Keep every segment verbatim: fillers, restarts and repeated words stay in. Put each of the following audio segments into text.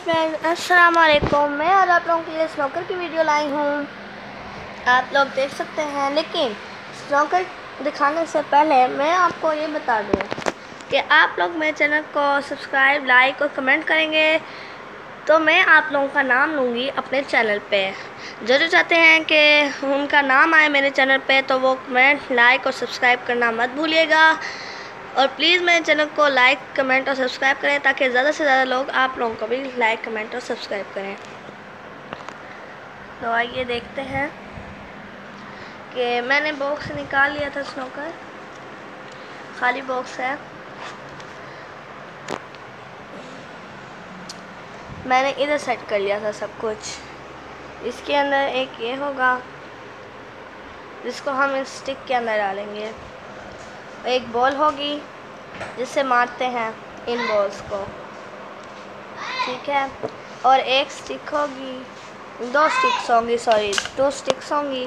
Friends, अस्सलाम वालेकुम। मैं आज आप लोगों के लिए स्नोकर की वीडियो लाई हूँ। आप लोग देख सकते हैं, लेकिन स्नोकर दिखाने से पहले मैं आपको ये बता दूँ कि आप लोग मेरे चैनल को सब्सक्राइब, लाइक और कमेंट करेंगे तो मैं आप लोगों का नाम लूँगी अपने चैनल पे। जो जो चाहते हैं कि उनका नाम आए मेरे चैनल पे, तो वो कमेंट, लाइक और सब्सक्राइब करना मत भूलिएगा। और प्लीज़ मेरे चैनल को लाइक, कमेंट और सब्सक्राइब करें ताकि ज़्यादा से ज़्यादा लोग आप लोगों को भी लाइक, कमेंट और सब्सक्राइब करें। तो आइए देखते हैं कि मैंने बॉक्स निकाल लिया था। स्नोकर खाली बॉक्स है। मैंने इधर सेट कर लिया था सब कुछ। इसके अंदर एक ये होगा जिसको हम इस स्टिक के अंदर डालेंगे। एक बॉल होगी जिससे मारते हैं इन बॉल्स को, ठीक है। और एक स्टिक होगी, दो स्टिक्स होंगी, सॉरी दो स्टिक्स होंगी।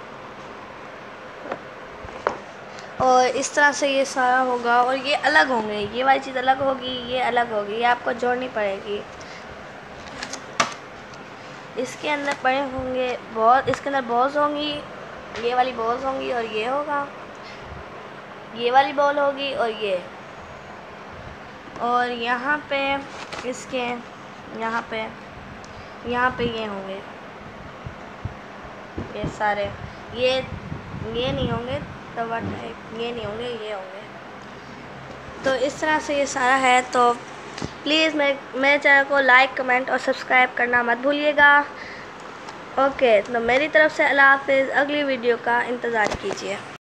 और इस तरह से ये सारा होगा। और ये अलग होंगे, ये वाली चीज़ अलग होगी, ये अलग होगी, ये आपको जोड़नी पड़ेगी। इसके अंदर पड़े होंगे बॉल, इसके अंदर बॉल्स होंगी, ये वाली बॉल्स होंगी और ये होगा, ये वाली बॉल होगी और ये। और यहाँ पे इसके यहाँ पे यहाँ पे ये होंगे, ये सारे, ये ये नहीं होंगे तवा टाइप, ये नहीं होंगे, ये होंगे। तो इस तरह से ये सारा है। तो प्लीज़ मेरे मेरे चैनल को लाइक, कमेंट और सब्सक्राइब करना मत भूलिएगा। ओके, तो मेरी तरफ से अल्लाह हाफ़िज़। अगली वीडियो का इंतज़ार कीजिए।